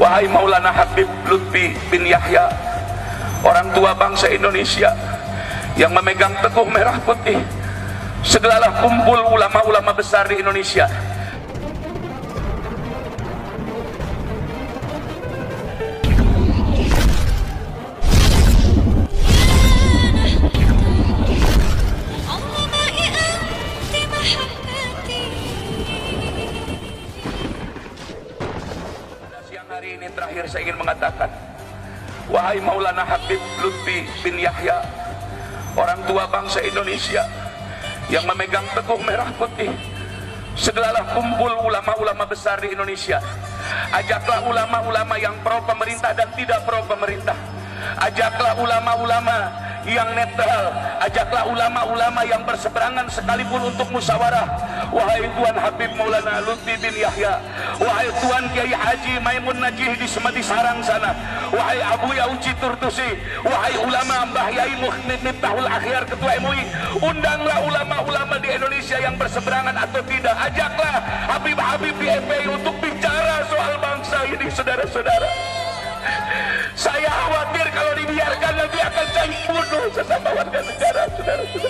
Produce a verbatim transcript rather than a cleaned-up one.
Wahai Maulana Habib Lutfi bin Yahya, orang tua bangsa Indonesia yang memegang teguh merah putih, segeralah kumpul ulama-ulama besar di Indonesia. Hari ini terakhir saya ingin mengatakan, wahai Maulana Habib Lutfi bin Yahya, orang tua bangsa Indonesia yang memegang teguh merah putih, segeralah kumpul ulama-ulama besar di Indonesia. Ajaklah ulama-ulama yang pro pemerintah dan tidak pro pemerintah. Ajaklah ulama-ulama yang netral, ajaklah ulama-ulama yang berseberangan sekalipun untuk musyawarah. Wahai Tuan Habib Maulana Lutfi bin Yahya, wahai Tuan Kiai Haji Maimun Najih di Semedi Sarang sana, wahai Abu Yauci Turtusi, wahai ulama Mbah Yai Miftahul Akhyar Ketua M U I, undanglah ulama-ulama di Indonesia yang berseberangan atau tidak. Ajaklah Habib-habib di F P I untuk bicara soal bangsa ini, saudara-saudara. Saya khawatir kalau dibiarkan nanti akan saling bunuh sesama warga negara, saudara-saudara.